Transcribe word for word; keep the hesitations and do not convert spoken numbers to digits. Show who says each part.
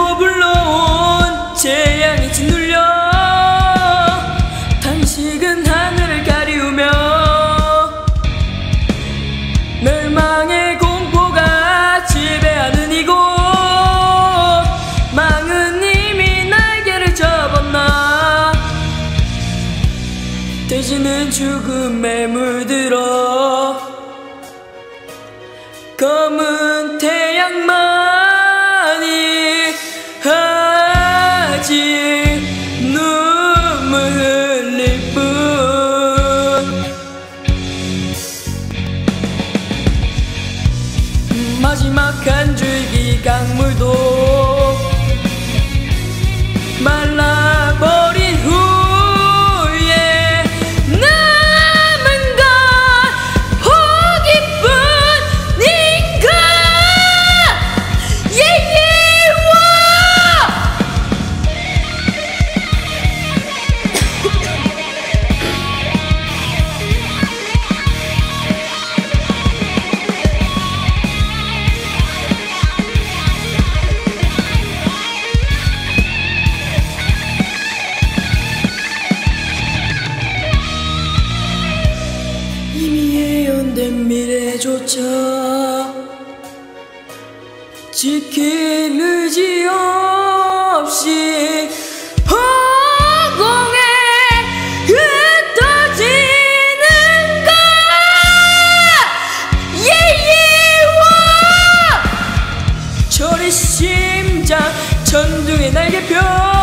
Speaker 1: 또 불러온 재앙이 짓눌려 단식은 하늘을 가리우며 멸망의 공포가 지배하는 이곳 망은 이미 날개를 접었나 돼지는 죽음에 물들어 검은 태양만이 아직 눈물 흘릴 뿐 마지막 한 줄기 강물도 말라버린 후에 남은 건 포기뿐인가. 예예워 이미 예언된 미래조차 지킬 의지 없이 허공에 흩어지는 것. 예예워 저리 심장 천둥의 날개표